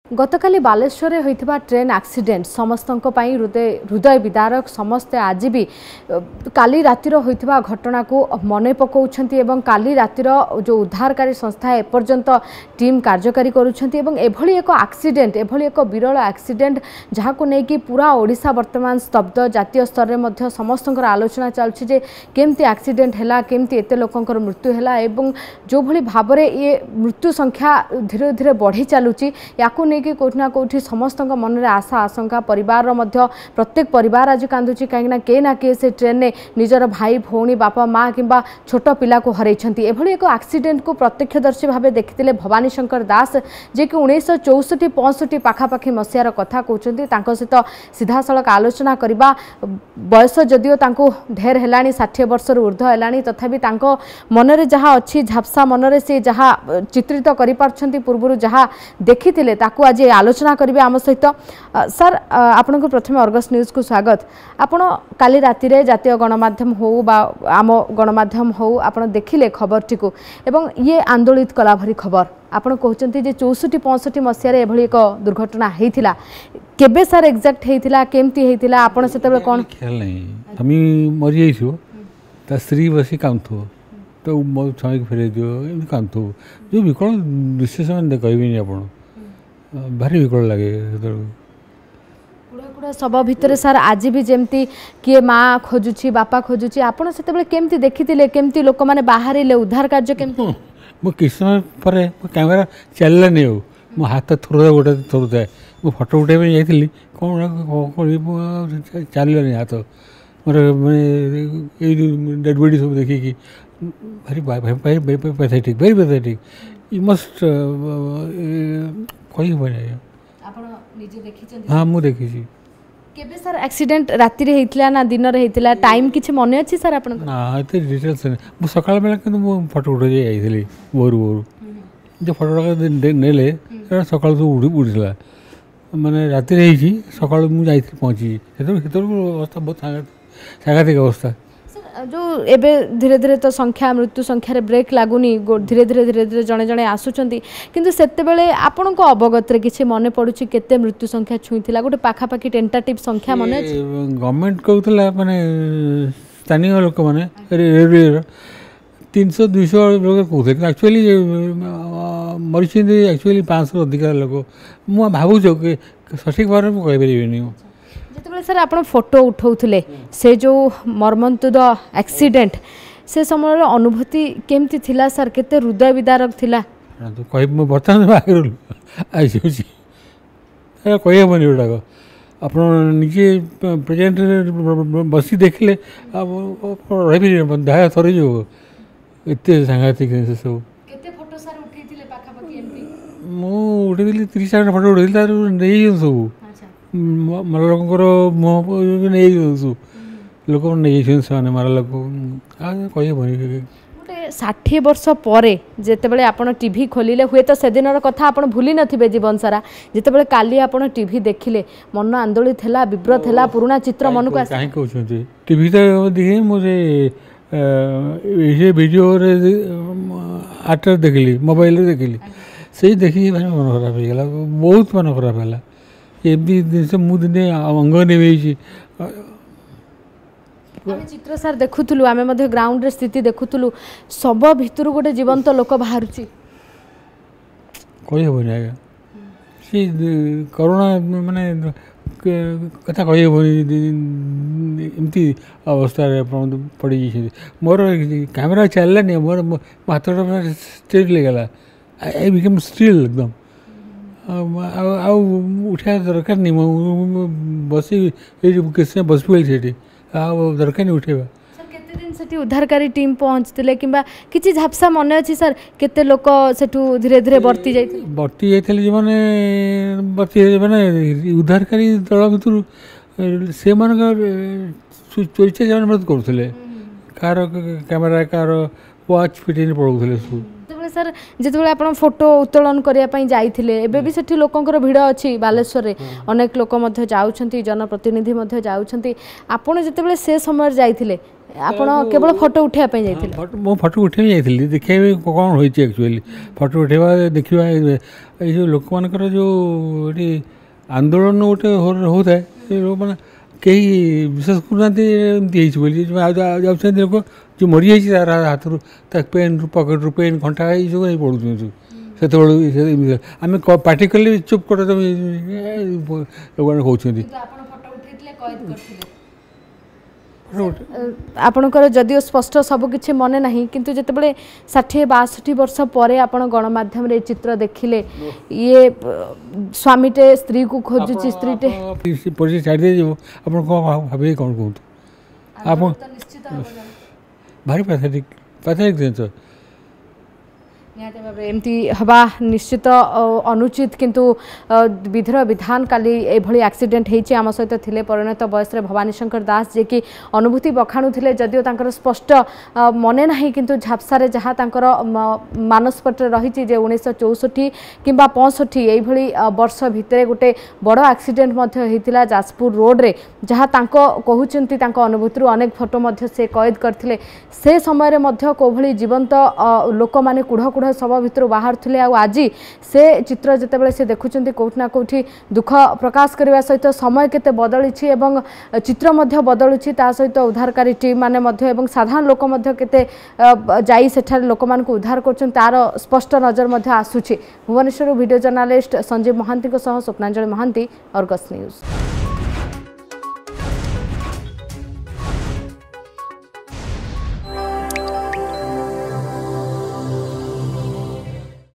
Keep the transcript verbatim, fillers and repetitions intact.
गतकाली बालेश्वर होइथिबा train accident समस्त हृदय हृदय विदारक समस्ते आज भी काली रातिर होइथिबा घटना को मने पकाउछंती एवं काली रातिर जो उद्धारकारी संस्था एपर्यंत टीम कार्यकारी करूछंती एवं एभली एक एक्सीडेंट एभली एक विरल एक्सीडेंट जहाँ को लेकिन पूरा ओडिशा वर्तमान स्तब्ध जातीय स्तर में समस्त आलोचना चलछि जे केमती एक्सीडेंट हैला केमती एते लोकंकर मृत्यु हैला एवं जो भली भाबरे ये मृत्यु संख्या धीरे धीरे बढ़ी चलुछि याकु कि कोठना कोठी समस्त मन में आशा आशंका परिवार मध्य प्रत्येक परिवार आज कांदुची कहीं के ना के से ट्रेन ने निजर भाई भौणी बापा माँ किंबा छोट पिला को हरैछंती एभली एक एक्सीडेंट को प्रत्यक्षदर्शी भाव देखिथिले भवानी शंकर दास जे कि उन्नीस चौसठी पैंसठी पाखापाखि मसीहार कथा कहते सहित सीधा सड़क आलोचना करबा बयस जदिओ तांको ढेर हेलानी षाठी वर्ष ऊर्ध्व हेलानी तथापि तांको मनरे जहाँ अच्छी झापसा मनरे से जहाँ चित्रित करि पारछंती पूर्वरु जहाँ देखिथिले ताकू आज आलोचना करेंगे आम सहित सर आपण को प्रथम अर्गस न्यूज को स्वागत आपण काली राति रे जातीय गणमाध्यम हो बा आम गणमाध्यम हो आप देखिले खबर टी को एवं ये आंदोलित कला भरी खबर आपण कहते जे चौसठी पैंसठी मसीह एभली एक दुर्घटना होता केबे सर एक्जाक्ट होता केमती होता आपण से कौन ख्याल नहीं हम मरी जा स्त्री बसी कांथो तो छाई फेर दियो कांथो जो विकल दृश्य से कहबी आप भारी विकल लगे कुड़ा कुड़ा सब भितर सर आज भी जमती किए माँ खोजुची बापा खोजुची आपन से केमती देखिथिले केमती लोक माने बाहरिले उद्धार कार्य केमती मो किस समय पर कैमेरा चलला नहीं हो मो हाथ थोड़ा गोटे थोड़ा थाए मो फोटो उठाई पे जाइली कौन चलला नहीं हाथ मोर मैं डेड बॉडी सब देखिकी भारी भारी pathetic very pathetic you must कही हाँ मुझे देखी केबे सर एक्सीडेंट राति रे हेतला ना दिन रे हेतला टाइम किछ मने अछि सर आपन ना एते डिटेल्स मु सकाळ बेला किंतु मु फोटो उठे जाइथिली बोर बोर जो फोटो नेले सकाळ तो उड़ी उड़ीला माने राति रे ही सकाळ मु जाइथि पहुंची हेतर हेतर अवस्था बहुत सांघातिक अवस्था जो एबे धीरे धीरे तो संख्या मृत्यु संख्या रे ब्रेक लागुनी धीरे धीरे धीरे धीरे जड़े जड़े आसुचंती किंतु सेते बेले आपन को अवगत रे किछि मने पडुछि केते मृत्यु संख्या छुईथिला गोटे पाखापाखि टेंटेटिव संख्या मने अछि गवर्नमेंट कहउतला माने स्थानीय लोक माने रेलवे तीन सौ दो सौ लोग कहते एक्चुअली मरीछि एक्चुअली पाँच सौ अधिक लोक मु भाबु जो कि सठिक बारे में कहि परिबेनी जिते सर आप फोटो उठाऊले से जो मर्मन्तुद एक्सीडेंट से समय अनुभूति केमती थिला सर केते हृदय विदारक थिला तो कहि बर्तमान आगे आई कहबनी गुड़ाक आप निजे प्रेजेंट बसी देखिले देह थरी जो एत सांघातिक जिन सब मुझे तीस चार फोटो उठेली नहीं सब मार लोक मुँह नहीं लोक नहीं से मार लोक कह गोटे षाठी वर्ष पर जितेबाला आप टीवी खोलिले हुए तो से दिन कथा आप भूली नथिबे जीवन सारा जितेबाला काली आप टीवी देखिले मन आंदोलित है विव्रत है पुराना चित्र मन को कहीं कहते टीवी तो देखे मुझे ये वीडियो आर्टर देखिली मोबाइल देखिली से देखिए मन खराब हो गला बहुत मन खराब है एमती जिन मुझे अंग नहीं चित्र सार देखुलु आम ग्राउंड रे स्थिति देखुलु सब भितर गोटे जीवंत लोक बाहर कहबनी आज्ञा सी करोना माने कथा कहबनी एमती अवस्था पड़ी मोर कैमेरा चलला नहीं मोर हाथ स्ट्रेट लगला आई बिकम स्टिल एकदम उठा दरकार नहीं बस किसी बस पड़ी से दरकार नहीं उठेबा केते दिन से उद्धारकारी टीम पहुँचते कि किसी झापसा मन अच्छी सर केते लोक सेठू धीरे धीरे बर्ती जाई बर्ती जाइए मैंने बर्ती मैंने उद्धारकारी दल भर से चोरी चोरी मदद करुले कार कैमेरा कार वाच फिटेन पड़ोले सब सर जिते आप फोटो उत्तोलन करने जाइए एबे भी सेठी लोकंकर भिड़ अच्छी बालेश्वर रे अनेक लोक जाऊँच जनप्रतिनिधि जाऊँच आपड़ जिते से समय जाइए ଆପଣ କେବଳ ଫଟୋ ଉଠାଇବା ପାଇଁ ଯାଇଥିଲେ? ମୁଁ ଫଟୋ ଉଠାଇବା ଯାଇଥିଲି ଦେଖିବା କ'ଣ ହୋଇଛି ଆକ୍ଚୁଆଲି ଫଟୋ ଉଠାଇବା ଦେଖିବା ଏଇ ଯେଉଁ ଲୋକମାନଙ୍କର ଯେଉଁ ଏଠି ଆନ୍ଦୋଳନ ଗୋଟେ ହେଉଥାଏ ସେ ଲୋକମାନେ କେହି ବିଶ୍ୱାସ କରୁନାହାନ୍ତି ଏମିତି ହେଇଛି ବୋଲି ଯାଉଛନ୍ତି ଲୋକ ଯେଉଁ ମରିଯାଇଛି ତାର ହାତରୁ ତା ପେନ୍ରୁ ପକେଟ୍ରୁ ପେନ୍ ଘଣ୍ଟା ଏଇସବୁ ଏଇ ପଡ଼ୁଛନ୍ତି ସେତେବେଳୁ ଆମେ ପାର୍ଟି କଲେ ଚୁପ୍ କର ଲୋକମାନେ କହୁଛନ୍ତି। ଆପଣଙ୍କର ଯଦିଓ ସ୍ପଷ୍ଟ ସବୁକିଛି ମନେ ନାହିଁ କିନ୍ତୁ ଯେତେବେଳେ ଷାଠିଏ ବାଷଠି ବର୍ଷ ପରେ ଆପଣ ଗଣମାଧ୍ୟମରେ ଏ ଚିତ୍ର ଦେଖିଲେ ଇଏ ସ୍ୱାମୀଟେ ସ୍ତ୍ରୀକୁ ଖୋଜୁଛି ସ୍ତ୍ରୀଟେ ପରିଚୟ ଛାଡ଼ି ଦେଇଯିବ ଆପଣ କ'ଣ ଭାବିବେ କ'ଣ କୁହନ୍ତୁ ଆପଣ ଭାରି ପାଥେଟିକ୍ ପାଥେଟିକ୍ ଜିନିଷ निहाती भाव एमती हवा निश्चित अनुचित किंतु विधिर विधान काली एभली एक्सीडेंट होती आम सहित थिले परिणत बयस भवानी शंकर दास जे कि अनुभूति बखाणुले जदिओ तांकर स्पष्ट मने नहीं किंतु झापसा जहाँ तांकर मानसपट रही जे उन्नीस चौसठी किंबा पैंसठी यही वर्ष भितर गोटे बड़ एक्सीडेंट होता जाजपुर रोड रे जहाँ कहते अनुभूति अनेक फोटो से कैद करते से समय कोभली जीवंत लोक मैंने कुढ़ कुढ़ सब भितर बाहर थे आज से चित्र जितेबाला से देखुं कौटना कौटी दुख प्रकाश करने सहित समय केते बदली चित्र बदलुची ता सहित उद्धारकारी टीम माने साधारण लोक केते जाई सेठार लोक मानक उद्धार कर तार स्पष्ट नजर आसूची। Bhubaneswar video journalist Sanjeev Mohanty Swapnanjali Mohanty, Argus news.